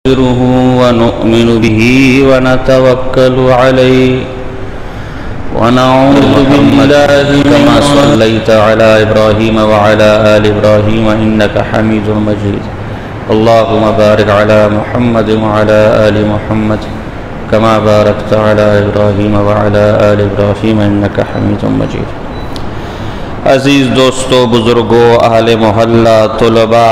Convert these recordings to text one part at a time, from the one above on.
ونؤمن به ونتوكل عليه ونعوذ بالله كما صليت على إبراهيم وعلى آل إبراهيم إنك حميد مجيد اللهم بارك على محمد وعلى آل محمد كما باركت على إبراهيم وعلى آل إبراهيم إنك حميد مجيد. عزیز دوستو، بزرگو، اہل محلہ، طلباء،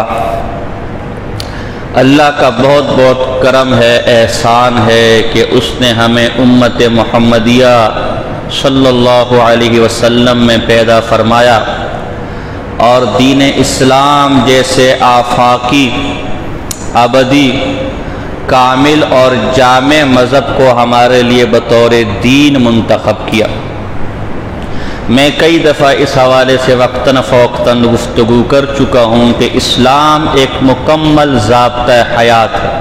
اللہ کا بہت بہت کرم ہے، احسان ہے کہ اس نے ہمیں امت محمدیہ صلی اللہ علیہ وسلم میں پیدا فرمایا اور دین اسلام جیسے آفاقی، ابدی، کامل اور جامع مذہب کو ہمارے لیے بطور دین منتخب کیا. میں کئی دفعہ اس حوالے سے وقتاً فوقتاً گفتگو کر چکا ہوں کہ اسلام ایک مکمل ضابطہ حیات ہے.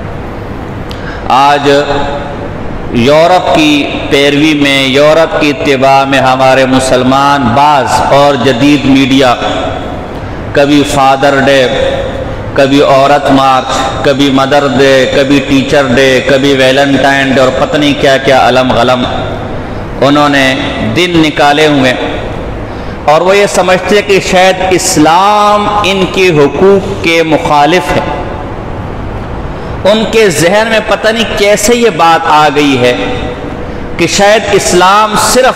آج یورپ کی پیروی میں، یورپ کی اتباع میں ہمارے مسلمان بعض اور جدید میڈیا کبھی فادر ڈے، کبھی عورت مارچ، کبھی مدر ڈے، کبھی ٹیچر ڈے، کبھی ویلنٹائن ڈے اور پتہ نہیں کیا کیا علم غلم انہوں نے دن نکالے ہوئے، اور وہ یہ سمجھتے کہ شاید اسلام ان کے حقوق کے مخالف ہے. ان کے ذہن میں پتہ نہیں کیسے یہ بات آ گئی ہے کہ شاید اسلام صرف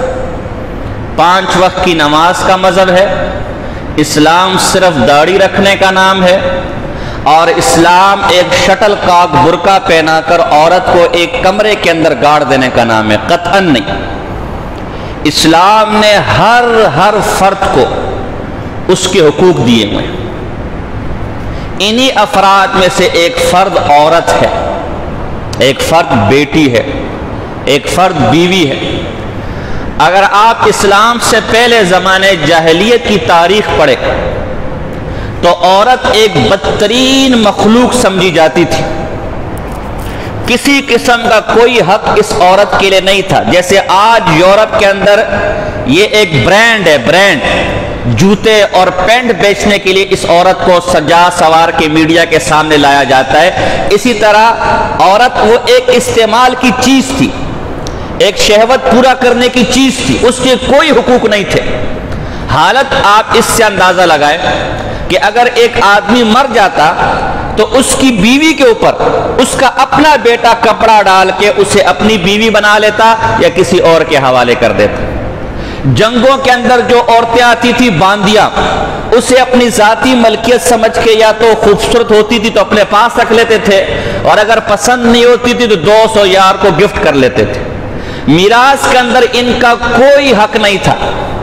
5 وقت کی نماز کا مذہب ہے، اسلام صرف داڑھی رکھنے کا نام ہے، اور اسلام ایک شٹل کاک برقع پہنا کر عورت کو ایک کمرے کے اندر گاڑ دینے کا نام ہے. قطعاً نہیں. اسلام نے ہر فرد کو اس کے حقوق دیے ہوئے ہیں. انہی افراد میں سے ایک فرد عورت ہے، ایک فرد بیٹی ہے، ایک فرد بیوی ہے. اگر آپ اسلام سے پہلے زمانے جاہلیت کی تاریخ پڑھیں تو عورت ایک بدترین مخلوق سمجھی جاتی تھی. کسی قسم کا کوئی حق اس عورت کے لیے نہیں تھا. جیسے آج یورپ کے اندر یہ ایک برانڈ ہے، برانڈ جوتے اور پینٹ بیچنے کے لیے اس عورت کو سجا سوار کے میڈیا کے سامنے لایا جاتا ہے. اسی طرح عورت وہ ایک استعمال کی چیز تھی، ایک شہوت پورا کرنے کی چیز تھی، اس کے کوئی حقوق نہیں تھے. حالت آپ اس سے اندازہ لگائیں کہ اگر ایک آدمی مر جاتا تو اس کی بیوی کے اوپر اس کا اپنا بیٹا کپڑا ڈال کے اسے اپنی بیوی بنا لیتا یا کسی اور کے حوالے کر دیتا. جنگوں کے اندر جو عورتیں آتی تھی باندیاں، اسے اپنی ذاتی ملکیت سمجھ کے یا تو خوبصورت ہوتی تھی تو اپنے پاس رکھ لیتے تھے، اور اگر پسند نہیں ہوتی تھی تو دوست اور یار کو گفٹ کر لیتے تھے. میراث کے اندر ان کا کوئی حق نہیں تھا.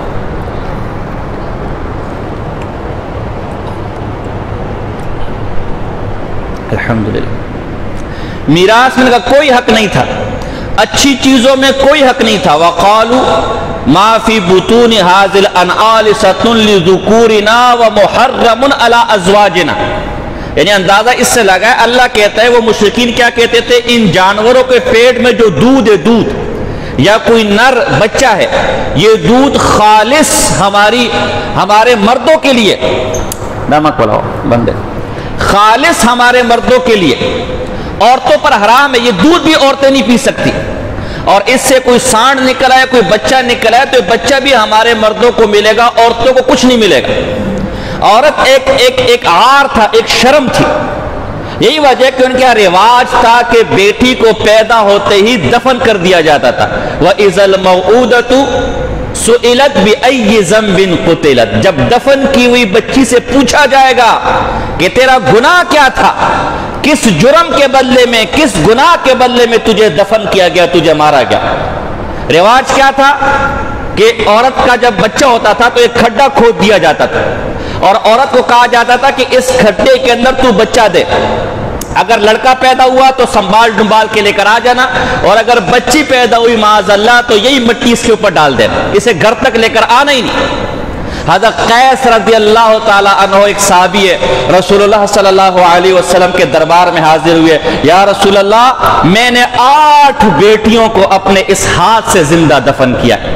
الحمدللہ میراث میں ان کا کوئی حق نہیں تھا، اچھی چیزوں میں کوئی حق نہیں تھا. وَقَالُوا مَا فِي بُطُونِ هَذِهِ الْأَنْعَامِ لِذُكُورِنَا وَمُحَرَّمٌ عَلَىٰ أَزْوَاجِنَا. یعنی اندازہ اس سے لگا ہے، اللہ کہتا ہے وہ مشرکین کیا کہتے تھے، ان جانوروں کے پیٹ میں جو دودھ ہے، دودھ یا کوئی نر بچہ ہے، یہ دودھ خالص ہمارے مردوں کے لیے، نمک بلاؤ بندے، خالص ہمارے مردوں کے لیے، عورتوں پر حرام ہے. یہ دودھ بھی عورتیں نہیں پی سکتی، اور اس سے کوئی سانڈ نکل آئے، کوئی بچہ نکل آئے تو یہ بچہ بھی ہمارے مردوں کو ملے گا، عورتوں کو کچھ نہیں ملے گا. عورت ایک عار تھا، ایک شرم تھی. یہی وجہ کہ ان کا رواج تھا کہ بیٹی کو پیدا ہوتے ہی دفن کر دیا جاتا تھا. وَإِذَا الْمَوْعُودَةُ سُئِلَتْ بِأَيِّ ذَنبٍ قُتِلَتْ. جب دفن کی ہوئی بچی سے پوچھا جائے گا کہ تیرا گناہ کیا تھا، کس جرم کے بدلے میں، کس گناہ کے بدلے میں تجھے دفن کیا گیا، تجھے مارا گیا. رواج کیا تھا کہ عورت کا جب بچہ ہوتا تھا تو ایک کھڈا کھود دیا جاتا تھا، اور عورت کو کہا جاتا تھا کہ اس کھڈے کے اندر تو بچہ دے. اگر لڑکا پیدا ہوا تو سنبھال ڈنبال کے لے کر آ جانا، اور اگر بچی پیدا ہوئی معاذ اللہ تو یہی مٹی اس کے اوپر ڈال دینا، اسے گھر تک لے کر آنا ہی نہیں. حضرت قیس رضی اللہ تعالی عنہ ایک صحابی ہے، رسول اللہ صلی اللہ علیہ وسلم کے دربار میں حاضر ہوئے. یا رسول اللہ، میں نے 8 بیٹیوں کو اپنے اس ہاتھ سے زندہ دفن کیا.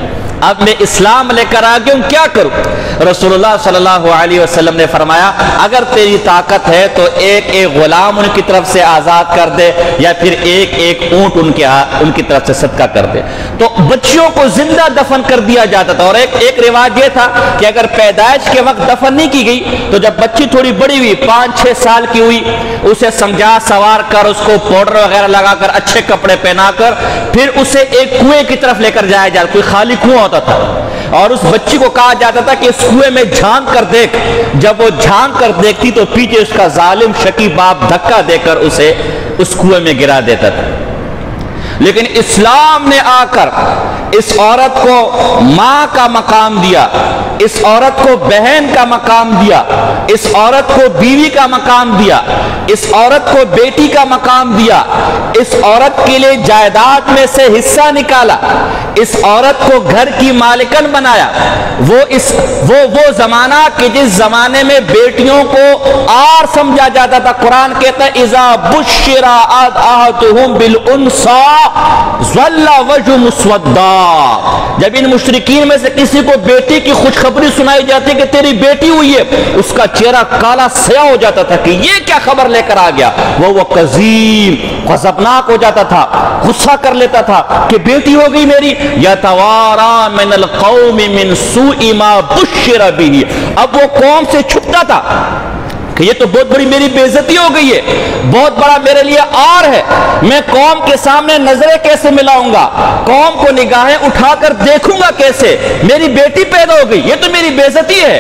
اب میں اسلام لے کر آ گیا ہوں، کیا کروں؟ رسول اللہ صلی اللہ علیہ وسلم نے فرمایا اگر تیری طاقت ہے تو ایک ایک غلام ان کی طرف سے آزاد کر دے، یا پھر ایک ایک اونٹ ان کی طرف سے صدقہ کر دے۔ تو بچیوں کو زندہ دفن کر دیا جاتا تھا، اور ایک رواج یہ تھا کہ اگر پیدائش کے وقت دفن نہیں کی گئی تو جب بچی تھوڑی بڑی ہوئی، 5-6 سال کی ہوئی، اسے سمجھا سوار کر، اس کو پاؤڈر وغیرہ لگا کر، اچھے کپڑے پہنا کر، پھر اسے ایک کنویں کی طرف لے کر جایا جاتا، کوئی خالی کنواں ہوتا تھا، اور اس بچی کو کہا جاتا تھا کہ اس کنویں میں جھانک کر دیکھ۔ جب وہ جھانک کر دیکھتی تو پیچھے اس کا ظالم شقی باپ دھکا دے کر اسے اس کنویں میں گرا دیتا تھا۔ لیکن اسلام نے آ کر اس عورت کو ماں کا مقام دیا، اس عورت کو بہن کا مقام دیا، اس عورت کو بیوی کا مقام دیا، اس عورت کو بیٹی کا مقام دیا، اس عورت کے لیے جائیداد میں سے حصہ نکالا، اس عورت کو گھر کی مالکن بنایا۔ وہ زمانہ کہ جس زمانے میں بیٹیوں کو آر سمجھا جاتا تھا، قرآن کہتا ہے اذا بشر احدهم بالانثى ظل وجهه مسودا، جب ان مشرکین میں سے کسی کو بیٹی کی خوشخبری سنائی جاتی کہ تیری بیٹی ہوئی ہے، اس کا چہرہ کالا سیاہ ہو جاتا تھا کہ یہ کیا خبر لے کر آ گیا، وہ قذیم غضبناک ہو جاتا تھا، غصہ کر لیتا تھا کہ بیٹی ہو گئی میری۔ یتوارا من القوم من سوء ما بشر به، اب وہ قوم سے چھپتا تھا کہ یہ تو بہت بڑی میری بے عزتی ہو گئی ہے، بہت بڑا میرے لیے آر ہے، میں قوم کے سامنے نظریں کیسے ملاؤں گا، قوم کو نگاہیں اٹھا کر دیکھوں گا کیسے، میری بیٹی پیدا ہو گئی، یہ تو میری بے عزتی ہے۔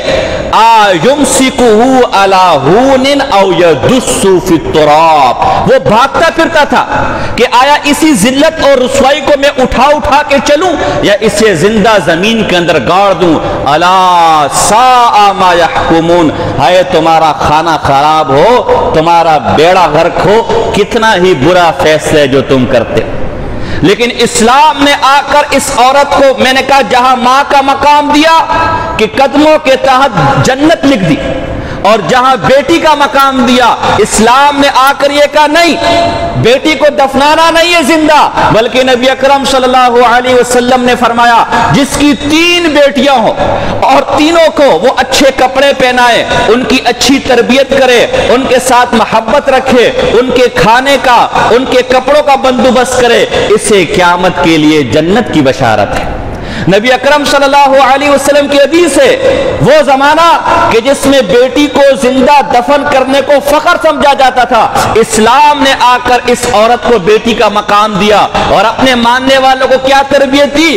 آیمسکہ علی ہون او یدس فی التراب، وہ بھاگتا پھرتا تھا کہ آیا اسی ذلت اور رسوائی کو میں اٹھا کے چلوں یا اسے زندہ زمین کے اندر گاڑ دوں۔ الا ساء ما یحکمون، ہے تمہارا کھانا خراب ہو، تمہارا بیڑا غرق ہو، کتنا ہی برا فیصلہ ہے جو تم کرتے۔ لیکن اسلام نے آ کر اس عورت کو، میں نے کہا جہاں ماں کا مقام دیا کہ قدموں کے تحت جنت لکھ دی، اور جہاں بیٹی کا مقام دیا، اسلام نے آ کر یہ کہا نہیں، بیٹی کو دفنانا نہیں ہے زندہ، بلکہ نبی اکرم صلی اللہ علیہ وسلم نے فرمایا جس کی 3 بیٹیاں ہوں اور تینوں کو وہ اچھے کپڑے پہنائے، ان کی اچھی تربیت کرے، ان کے ساتھ محبت رکھے، ان کے کھانے کا، ان کے کپڑوں کا بندوبست کرے، اسے قیامت کے لیے جنت کی بشارت ہے۔ نبی اکرم صلی اللہ علیہ وسلم کی حدیث ہے وہ زمانہ کہ جس میں بیٹی کو زندہ دفن کرنے کو فخر سمجھا جاتا تھا، اسلام نے آ کر اس عورت کو بیٹی کا مقام دیا اور اپنے ماننے والوں کو کیا تربیت دی؟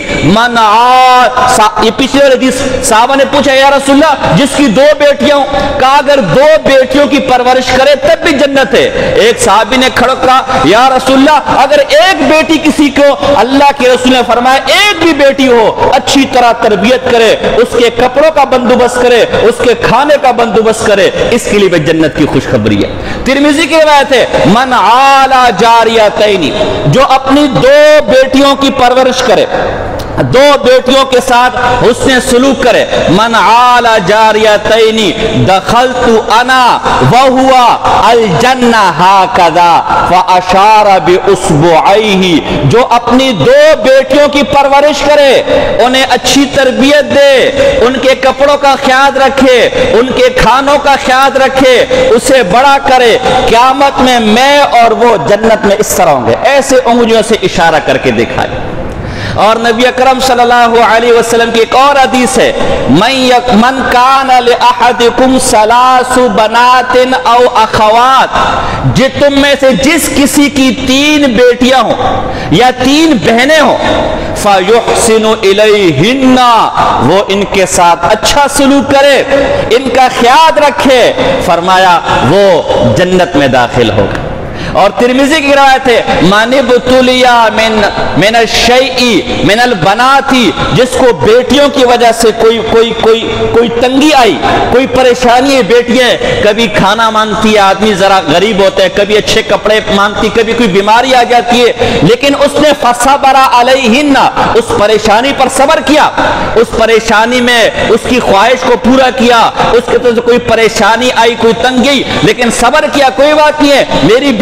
یہ پچھلے حدیث صحابہ نے پوچھا یا رسول اللہ جس کی 2 بیٹیاں ہوں، کہا اگر 2 بیٹیوں کی پرورش کرے تب بھی جنت ہے۔ ایک صحابی نے کھڑا کہا یا رسول اللہ اگر ایک بیٹی کسی کو، اللہ کے رسول نے فرمایا ایک بھی بیٹی ہو اچھی طرح تربیت کرے، اس کے کپڑوں کا بندوبست کرے، اس کے کھانے کا بندوبست کرے، اس کے لیے بھی جنت کی خوشخبری ہے۔ ترمذی کی روایت ہے من عالی جاریتین، جو اپنی 2 بیٹیوں کی پرورش کرے، 2 بیٹیوں کے ساتھ حسن سلوک کرے، من عالی جاریتین دخلت انا وہو الجنہ ہاکذا فاشار باصبعیہ، جو اپنی 2 بیٹیوں کی پرورش کرے، انہیں اچھی تربیت دے، ان کے کپڑوں کا خیال رکھے، ان کے کھانوں کا خیال رکھے، اسے بڑا کرے، قیامت میں اور وہ جنت میں اس طرح ہوں گے، ایسے انگلیوں سے اشارہ کر کے دکھائے۔ اور نبی اکرم صلی اللہ علیہ وسلم کی ایک اور حدیث ہے من کان لأحدکم 3 بنات او اخوات، جو تم میں سے جس کسی کی 3 بیٹیاں ہوں یا 3 بہنیں ہوں، فَيُحْسِنُ إِلَيْهِنَّ، وہ ان کے ساتھ اچھا سلوک کرے، ان کا خیال رکھے، فرمایا وہ جنت میں داخل ہوگا۔ اور ترمذی کی روایت ہے من ابتلیا من الشیء من البنات، جس کو بیٹیوں کی وجہ سے کوئی تنگی آئی، کوئی پریشانی ہے، بیٹیاں کبھی کھانا مانگتی ہے، آدمی ذرا غریب ہوتا ہے، کبھی اچھے کپڑے مانگتی، کبھی کوئی بیماری آ جاتی ہے، لیکن اس نے فصبر علیہن، اس پریشانی پر صبر کیا، اس پریشانی میں اس کی خواہش کو پورا کیا، اس کے تو کوئی پریشانی آئی، کوئی تنگی، لیکن صبر کیا، کوئی بات نہیں ہے، میری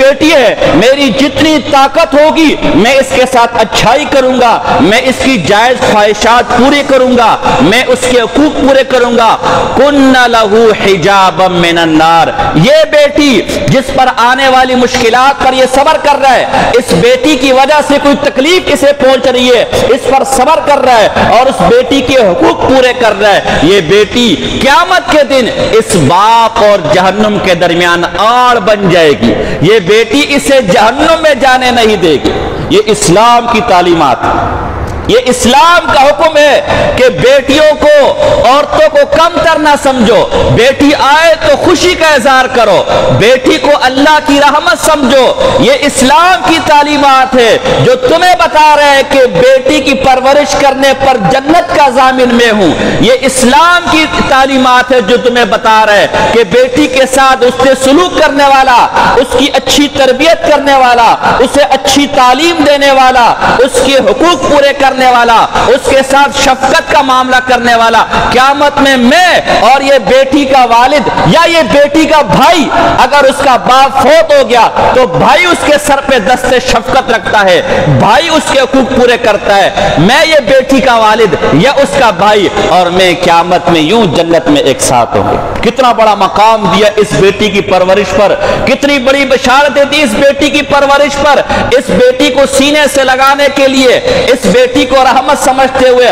بیٹی ہے، میری جتنی طاقت ہوگی میں اس کے ساتھ اچھائی کروں گا، میں اس کی جائز خواہشات پوری کروں گا، میں اس کے حقوق پورے کروں گا۔ کُنَّ لَهُ حِجَابًا مِّنَ النَّارِ، یہ بیٹی جس پر آنے والی مشکلات پر یہ صبر کر رہا ہے، اس بیٹی کی وجہ سے کوئی تکلیف اسے پہنچ رہی ہے، اس پر صبر کر رہا ہے اور اس بیٹی کے حقوق پورے کر رہا ہے، یہ بیٹی قیامت کے دن اس باپ اور جہنم کے درمیان آڑ بن جائے گی، یہ بیٹی اسے جہنم میں جانے نہیں دے گی۔ یہ اسلام کی تعلیمات، یہ اسلام کا حکم ہے کہ بیٹیوں کو، عورتوں کو کم تر نہ سمجھو، بیٹی آئے تو خوشی کا اظہار کرو، بیٹی کو اللہ کی رحمت سمجھو۔ یہ اسلام کی تعلیمات ہے جو تمہیں بتا رہے ہیں کہ بیٹی کی پرورش کرنے پر جنت کا ضامن میں ہوں۔ یہ اسلام کی تعلیمات ہے جو تمہیں بتا رہے ہیں کہ بیٹی کے ساتھ اس سے سلوک کرنے والا، اس کی اچھی تربیت کرنے والا، اسے اچھی تعلیم دینے والا، اس کے حقوق پورے کرنے والا، اس کے ساتھ شفقت کا معاملہ کرنے والا، قیامت میں اور یہ بیٹی کا والد یا یہ بیٹی کا بھائی، اگر اس کا باپ فوت ہو گیا تو بھائی اس کے سر پہ دست شفقت رکھتا ہے، بھائی اس کے حقوق پورے کرتا ہے۔ میں یہ بیٹی کا والد یا اس کا بھائی اور میں قیامت میں یوں جنت میں ایک ساتھ ہوں گے۔ کتنا بڑا مقام دیا اس بیٹی کی پرورش پر، کتنی بڑی بشارتیں دی اس بیٹی کی پرورش پر، اس بیٹی کو سینے سے لگانے کے لیے، اس بیٹی کو رحمت سمجھتے ہوئے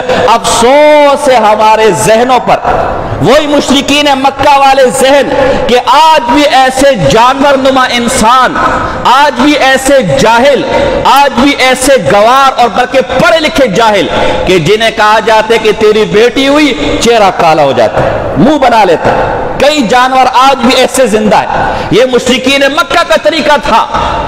افسوس ہے ہمارے ذہنوں پر، وہی مشرکین مکہ والے ذہن کہ آج بھی ایسے جانور نما انسان، آج بھی ایسے جاہل، آج بھی ایسے گوار اور بلکہ پڑھے لکھے جاہل کہ جنہیں کہا جاتا ہے کہ تیری بیٹی ہوئی، چہرہ کالا ہو جاتا ہے، منہ بنا لیتا ہے۔ کئی جانور آج بھی ایسے زندہ ہے، یہ مشرکین مکہ کا طریقہ تھا۔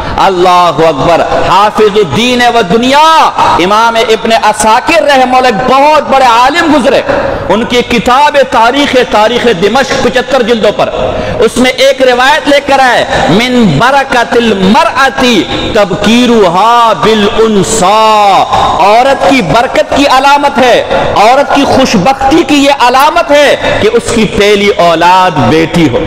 اللہ اکبر، حافظ الدین و دنیا امام ابن عساکر رحمہ اللہ بہت بڑے عالم گزرے، ان کی کتاب تاریخ دمشق 75 جلدوں پر، اس میں ایک روایت لے کر آئے، من برکت المرأتی تبکیرها بالانسا، عورت کی برکت کی علامت ہے، عورت کی خوشبختی کی یہ علامت ہے کہ اس کی پہلی اولاد بیٹی ہو،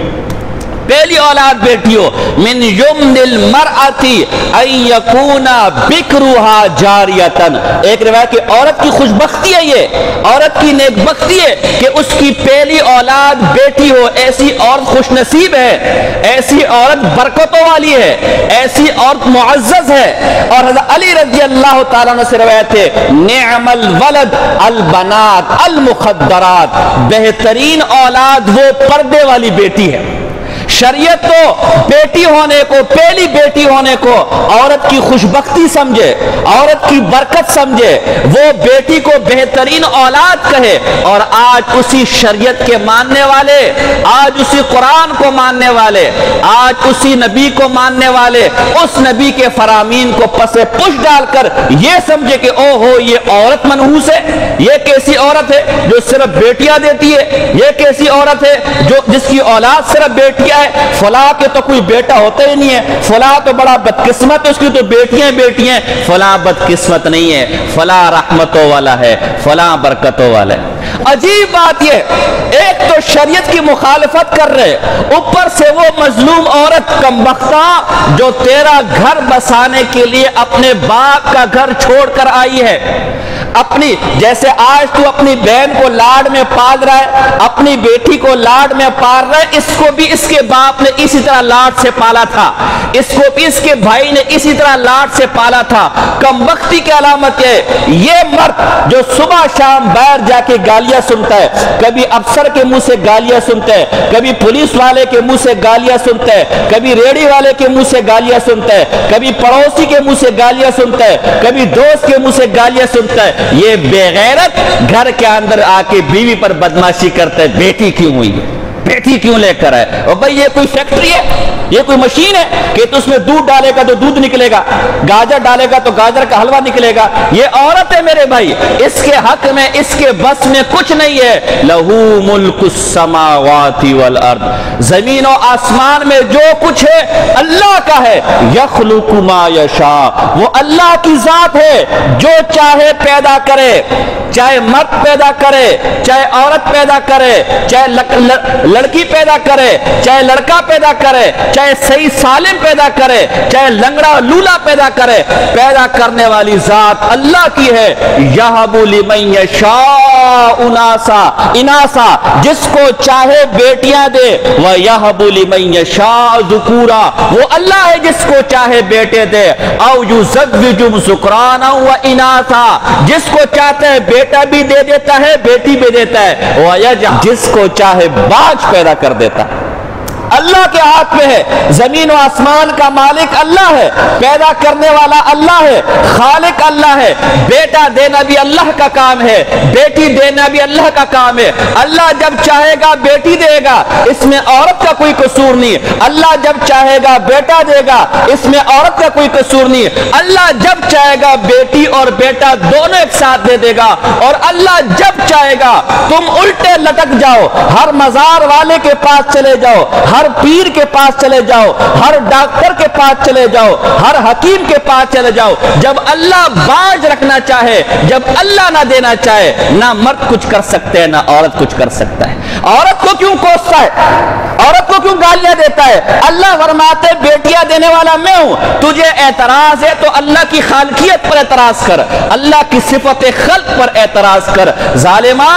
پہلی اولاد بیٹی ہو۔ من یمن المرأتی ان یکون بکرها جاریتا، ایک روایت کہ عورت کی خوش بختی ہے، یہ عورت کی نیک بختی ہے کہ اس کی پہلی اولاد بیٹی ہو۔ ایسی عورت خوش نصیب ہے، ایسی عورت برکتوں والی ہے، ایسی عورت معزز ہے۔ اور حضرت علی رضی اللہ تعالیٰ عنہ سے روایت ہے، نعم الولد البنات المخدرات، بہترین اولاد وہ پردے والی بیٹی ہے۔ شریعت تو بیٹی ہونے کو، پہلی بیٹی ہونے کو عورت کی خوشبختی سمجھے، عورت کی برکت سمجھے، وہ بیٹی کو بہترین اولاد کہے۔ اور آج اسی شریعت کے ماننے والے، آج اسی قرآن کو ماننے والے، آج اسی نبی کو ماننے والے اس نبی کے فرامین کو پس پش ڈال کر یہ سمجھے کہ او ہو یہ عورت منحوس ہے، یہ کیسی عورت ہے جو صرف بیٹیاں دیتی ہے، یہ کیسی عورت ہے جو جس کی اولاد صرف بیٹیاں ہے، فلاں کے تو کوئی بیٹا ہوتا ہی نہیں ہے، فلاں تو بڑا بدقسمت ہے، اس کی تو بیٹیاں بیٹیاں، فلاں بدقسمت نہیں ہے، فلاں رحمتوں والا ہے، فلاں برکتوں والا ہے۔ عجیب بات یہ، ایک تو شریعت کی مخالفت کر رہے، اوپر سے وہ مظلوم عورت کمبختہ جو تیرا گھر بسانے کے لیے اپنے باپ کا گھر چھوڑ کر آئی ہے، اپنی جیسے آج تو اپنی بہن کو لاڈ میں پال رہا ہے، اپنی بیٹی کو لاڈ میں پال رہا ہے، اس کو بھی اس کے باپ نے اسی طرح لاڈ سے پالا تھا، اس کو بھی اس کے بھائی نے اسی طرح لاڈ سے پالا تھا۔ کمبختی کی علامت ہے یہ مرد جو صبح شام باہر جا کے گالیاں سنتا ہے، کبھی افسر کے منہ سے گالیاں سنتا ہے، کبھی پولیس والے کے منہ سے گالیاں سنتا ہے، کبھی ریڑھی والے کے منہ سے گالیاں سنتا ہے، کبھی پڑوسی کے منہ سے گالیاں سنتا ہے، کبھی دوست کے منہ سے گالیاں سنتا ہے، یہ بے غیرت گھر کے اندر آ کے بیوی پر بدماشی کرتا ہے، بیٹی کیوں ہوئی ہے، بیٹی کیوں لے کر آئے؟ اور بھائی یہ کوئی فیکٹری ہے، یہ کوئی مشین ہے کہ تو اس میں دودھ ڈالے گا تو دودھ نکلے گا، گاجر ڈالے گا تو گاجر کا حلوہ نکلے گا؟ یہ عورت ہے میرے بھائی، اس کے حق میں، اس کے بس میں کچھ نہیں ہے۔ لہو ملک السماوات والارض، زمین و آسمان میں جو کچھ ہے اللہ کا ہے۔ یخلق ما یشاء، وہ اللہ کی ذات ہے، جو چاہے پیدا کرے، چاہے مرد پیدا کرے چاہے عورت پیدا کرے, چاہے لڑکی پیدا کرے چاہے لڑکا پیدا کرے, چاہے صحیح سالم پیدا کرے چاہے لنگڑا لولا پیدا کرے, پیدا کرنے والی ذات اللہ کی ہے. یہب لمن یشاء اناسا, جس کو چاہے بیٹیاں دے, وَيَهَبُ لِمَن يَشَاءُ ذُكُورًا, وہ اللہ ہے جس کو چاہے بیٹے دے. اَوْ يُزَوِّجُهُمْ ذُكْرَانًا وَإِنَاثًا, جس کو چاہتا ہے بیٹا بھی دے دیتا ہے بیٹی بھی دیتا ہے. وَيَجْعَلُ, جس کو چاہے باج پیدا کر دیتا ہے. اللہ کے ہاتھ میں ہے. زمین و آسمان کا مالک اللہ ہے, پیدا کرنے والا اللہ ہے, خالق اللہ ہے. بیٹا دینا بھی اللہ کا کام ہے, بیٹی دینا بھی اللہ کا کام ہے. اللہ جب چاہے گا بیٹی دے گا, اس میں عورت کا کوئی قصور نہیں. اللہ جب چاہے گا بیٹا دے گا, اس میں عورت کا کوئی قصور نہیں. اللہ جب چاہے گا بیٹی اور بیٹا دونوں ایک ساتھ دے دے گا. اور اللہ جب چاہے گا تم الٹے لٹک جاؤ, ہر مزار والے کے پاس چلے جاؤ, ہر پیر کے پاس چلے جاؤ, ہر ڈاکٹر کے پاس چلے جاؤ, ہر حکیم کے پاس چلے جاؤ. جب اللہ باج رکھنا چاہے, جب اللہ نہ دینا چاہے, نہ مرد کچھ کر سکتے ہیں نہ عورت کچھ کر سکتا ہے. عورت کو کیوں کوستا ہے, عورت کو کیوں گالیاں دیتا ہے؟ اللہ فرماتے بیٹیاں دینے والا میں ہوں. تجھے اعتراض ہے تو اللہ کی خالقیت پر اعتراض کر, اللہ کی صفت خلق پر اعتراض کر. ظالمہ,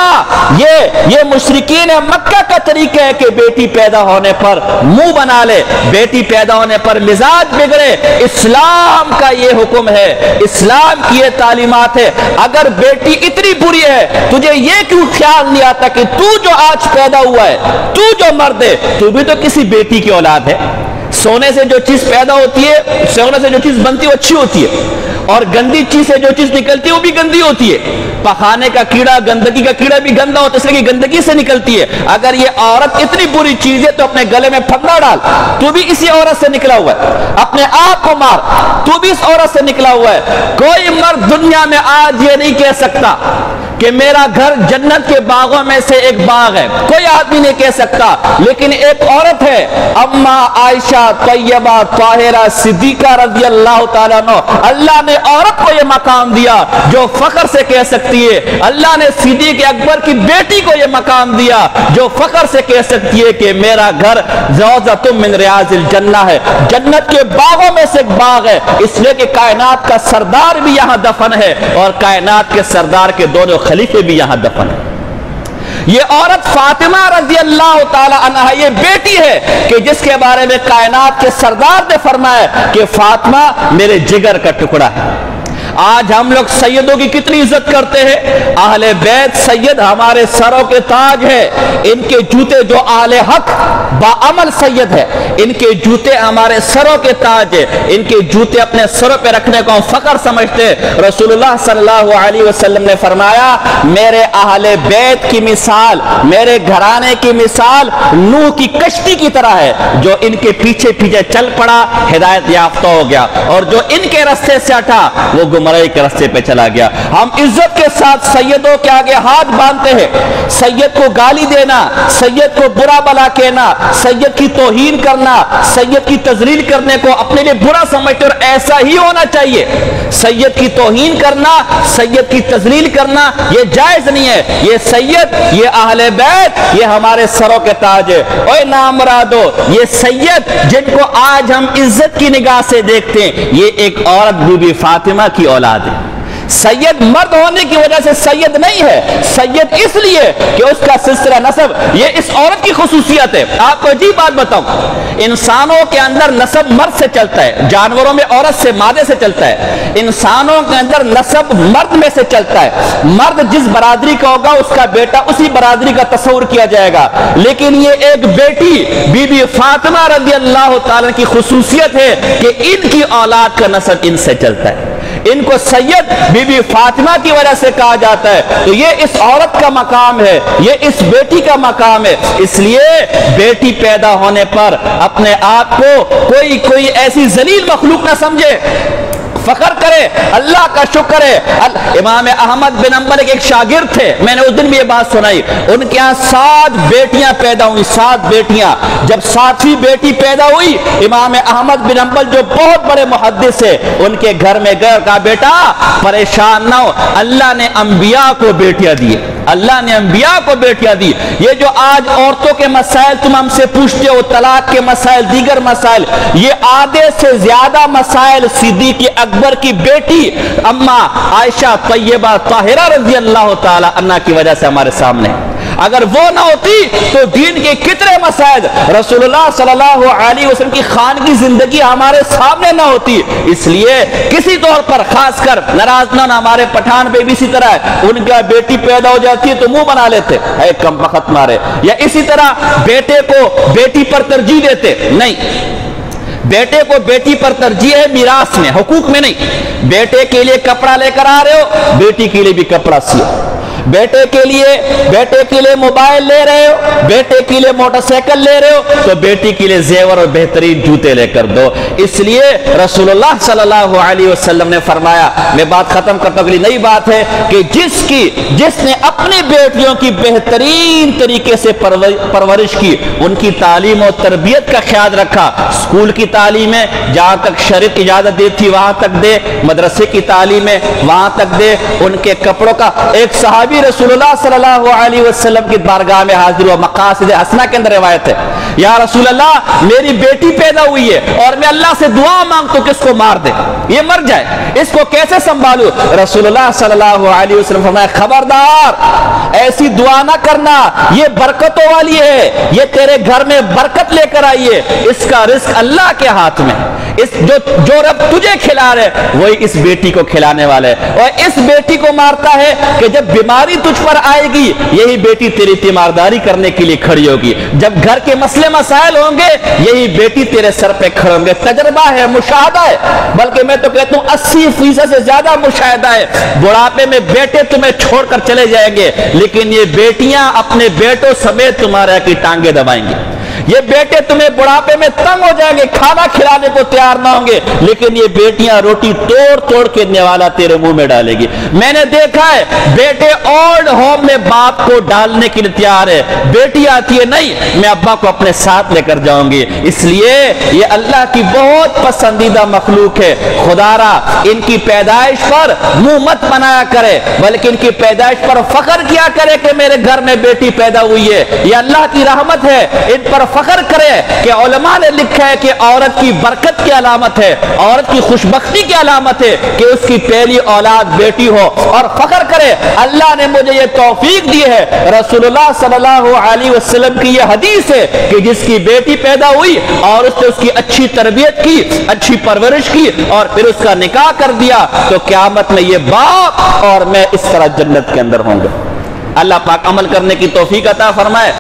یہ مشرکین مکہ کا طریقہ ہے کہ بیٹی پیدا ہونے پر منہ بنا لے, بیٹی پیدا ہونے پر مزاج بگڑے. اسلام کا یہ حکم ہے, اسلام کی یہ تعلیمات ہے. اگر بیٹی اتنی بری ہے, تجھے یہ کیوں خیال نہیں آتا کہ تو جو آج پیدا ہوا ہے, تو جو مرد ہے, تو بھی تو کسی بیٹی کی اولاد ہے. سونے سے جو چیز پیدا ہوتی ہے, سونے سے جو چیز بنتی ہے وہ اچھی ہوتی ہے, اور گندی چیز سے جو چیز نکلتی ہے وہ بھی گندی ہوتی ہے. پخانے کا کیڑا, گندگی کا کیڑا بھی گندا ہوتا ہے, اس لیے گندگی سے نکلتی ہے. اگر یہ عورت اتنی بری چیز ہے تو اپنے گلے میں پھندا ڈال, تو بھی اسی عورت سے نکلا ہوا ہے. اپنے آپ کو مار, تو بھی اس عورت سے نکلا ہوا ہے. کوئی مرد دنیا میں آج یہ نہیں کہہ سکتا کہ میرا گھر جنت کے باغوں میں سے ایک باغ ہے, کوئی آدمی نہیں کہہ سکتا. لیکن ایک عورت ہے, اما عائشہ طیبہ طاہرہ صدیقہ رضی اللہ تعالیٰ عنہ, اللہ نے عورت کو یہ مقام دیا جو فخر سے کہہ سکتی ہے. اللہ نے صدیق اکبر کی بیٹی کو یہ مقام دیا جو فخر سے کہہ سکتی ہے کہ میرا گھر روضۃ من ریاض الجنہ ہے, جنت کے باغوں میں سے ایک باغ ہے. اس لیے کہ کائنات کا سردار بھی یہاں دفن ہے, اور کائنات کے سردار کے دونوں خلیفے بھی یہاں دفن ہے. یہ عورت فاطمہ رضی اللہ تعالی عنہ یہ بیٹی ہے کہ جس کے بارے میں کائنات کے سردار نے فرمایا کہ فاطمہ میرے جگر کا ٹکڑا ہے. آج ہم لوگ سیدوں کی کتنی عزت کرتے ہیں. اہل بیت سید ہمارے سروں کے تاج ہے. ان کے جوتے جو اہل حق باعمل سید ہے, ان کے جوتے ہمارے سروں کے تاج ہے. ان کے جوتے اپنے سروں پہ رکھنے کو ہم فخر سمجھتے. رسول اللہ صلی اللہ علیہ وسلم نے فرمایا میرے اہل بیت کی مثال, میرے گھرانے کی مثال نوح کی کشتی کی طرح ہے. جو ان کے پیچھے پیچھے چل پڑا ہدایت یافتہ ہو گیا, اور جو ان کے راستے سے ہٹا وہ گمراہی کے راستے پہ چلا گیا. ہم عزت کے ساتھ سیدوں کے آگے ہاتھ باندھتے ہیں. سید کو گالی دینا, سید کو برا بلا کہنا, سید کی توہین کرنا, سید کی تذلیل کرنے کو اپنے لیے برا سمجھتے, اور ایسا ہی ہونا چاہیے. سید کی توہین کرنا, سید کی تذلیل کرنا یہ جائز نہیں ہے. یہ سید, یہ اہل بیت, یہ ہمارے سروں کے تاج ہے. اوے نامرادو, یہ سید جن کو آج ہم عزت کی نگاہ سے دیکھتے ہیں, یہ ایک عورت بی بی فاطمہ کی اولاد ہے. سید مرد ہونے کی وجہ سے سید نہیں ہے, سید اس لیے کہ اس کا سلسلہ نسب یہ اس عورت کی خصوصیت ہے. آپ کو عجیب بات بتاؤں, انسانوں کے اندر نسب مرد سے چلتا ہے, جانوروں میں عورت سے مادے سے چلتا ہے. انسانوں کے اندر نسب مرد میں سے چلتا ہے. مرد جس برادری کا ہوگا اس کا بیٹا اسی برادری کا تصور کیا جائے گا. لیکن یہ ایک بیٹی بی بی فاطمہ رضی اللہ تعالیٰ کی خصوصیت ہے کہ ان کی اولاد کا نسب ان سے چلتا ہے. ان کو سید بی بی فاطمہ کی وجہ سے کہا جاتا ہے. تو یہ اس عورت کا مقام ہے, یہ اس بیٹی کا مقام ہے. اس لیے بیٹی پیدا ہونے پر اپنے آپ کو کوئی ایسی ذلیل مخلوق نہ سمجھے. فخر کرے, اللہ کا شکر ہے. امام احمد بن حنبل ایک شاگرد تھے, میں نے اس دن بھی یہ بات سنائی, ان کے یہاں 7 بیٹیاں پیدا ہوئی, 7 بیٹیاں. جب 7ویں بیٹی پیدا ہوئی, امام احمد بن حنبل جو بہت بڑے محدث ہے, ان کے گھر میں گئے, کہا بیٹا پریشان نہ ہو, اللہ نے انبیاء کو بیٹیاں دی, اللہ نے انبیاء کو بیٹیاں دی. یہ جو آج عورتوں کے مسائل تم ہم سے پوچھتے ہو, طلاق کے مسائل, دیگر مسائل, یہ آدھے سے زیادہ مسائل صدیق اکبر کی بیٹی اما عائشہ طیبہ طاہرہ رضی اللہ تعالی عنہ کی وجہ سے ہمارے سامنے. اگر وہ نہ ہوتی تو دین کے کتنے مسائل, رسول اللہ صلی اللہ علیہ وسلم کی خانگی زندگی ہمارے سامنے نہ ہوتی. اس لیے کسی طور پر خاص کر ناراض نہ, ہمارے پٹھان پہ بھی اسی طرح ہے, ان کا بیٹی پیدا ہو جاتی ہے تو منہ بنا لیتے, اے کم بخت مارے, یا اسی طرح بیٹے کو بیٹی پر ترجیح دیتے. نہیں, بیٹے کو بیٹی پر ترجیح ہے میراث میں, حقوق میں نہیں. بیٹے کے لیے کپڑا لے کر آ رہے ہو, بیٹی کے لیے بھی کپڑا سیو. بیٹے کے لیے موبائل لے رہے ہو, بیٹے کے لیے موٹر سائیکل لے رہے ہو, تو بیٹی کے لیے زیور اور بہترین جوتے لے کر دو. اس لیے رسول اللہ صلی اللہ علیہ وسلم نے فرمایا, میں بات ختم کرتا ہوں, نئی بات ہے کہ جس نے اپنی بیٹیوں کی بہترین طریقے سے پرورش کی, ان کی تعلیم اور تربیت کا خیال رکھا, اسکول کی تعلیم ہے جہاں تک شریعت اجازت دیتی وہاں تک دے, مدرسے کی تعلیم ہے وہاں تک دے, ان کے کپڑوں کا. ایک صحابی رسول اللہ صلی اللہ علیہ وسلم کی بارگاہ میں حاضر ہوا, مقاصد حسنہ کے اندر روایت ہے, یا رسول اللہ میری بیٹی پیدا ہوئی ہے اور میں اللہ سے دعا مانگتا ہوں کہ اس کو مار دے, یہ مر جائے, اس کو کیسے سنبھالوں؟ رسول اللہ صلی اللہ علیہ وسلم فرمایا, خبردار ایسی دعا نہ کرنا, یہ برکتوں والی ہے, یہ تیرے گھر میں برکت لے کر آئی ہے, اس کا رزق اللہ کے ہاتھ میں, جو رب تجھے کھلا رہے وہی اس بیٹی کو کھلانے والا ہے. اور اس بیٹی کو مارتا ہے کہ جب بیماری تجھ پر آئے گی یہی بیٹی تیری تیمارداری کرنے کے لیے کھڑی ہوگی, جب گھر کے مسئلے مسائل ہوں گے یہی بیٹی تیرے سر پہ کھڑے ہوں گے. تجربہ ہے, مشاہدہ ہے, بلکہ میں تو کہتا ہوں 80% سے زیادہ مشاہدہ ہے. بڑھاپے میں بیٹے تمہیں چھوڑ کر چلے جائیں گے, لیکن یہ بیٹیاں اپنے بیٹوں سمیت تمہارے کی ٹانگیں دبائیں گی. یہ بیٹے تمہیں بڑھاپے میں تنگ ہو جائیں گے, کھانا کھلانے کو تیار نہ ہوں گے, لیکن یہ بیٹیاں روٹی توڑ کے نوالا تیرے منہ میں ڈالے گی. میں نے دیکھا ہے بیٹے اولڈ ہوم میں باپ کو ڈالنے کے لیے تیار ہے, بیٹی آتی ہے نہیں میں ابا کو اپنے ساتھ لے کر جاؤں گی. اس لیے یہ اللہ کی بہت پسندیدہ مخلوق ہے. خدا را ان کی پیدائش پر منہ مت بنایا کرے, بلکہ ان کی پیدائش پر فخر کیا کرے کہ میرے گھر میں بیٹی پیدا ہوئی ہے, یہ اللہ کی رحمت ہے. ان پر فخر کرے کہ علماء نے لکھا ہے کہ عورت کی برکت کی علامت ہے, عورت کی خوشبختی کی علامت ہے کہ اس کی پہلی اولاد بیٹی ہو, اور فخر کرے اللہ نے مجھے یہ توفیق دی ہے. رسول اللہ صلی اللہ علیہ وسلم کی یہ حدیث ہے کہ جس کی بیٹی پیدا ہوئی اور اس نے اس کی اچھی تربیت کی, اچھی پرورش کی, اور پھر اس کا نکاح کر دیا, تو قیامت میں یہ باپ اور میں اس طرح جنت کے اندر ہوں گے. اللہ پاک عمل کرنے کی توفیق عطا فرمائے.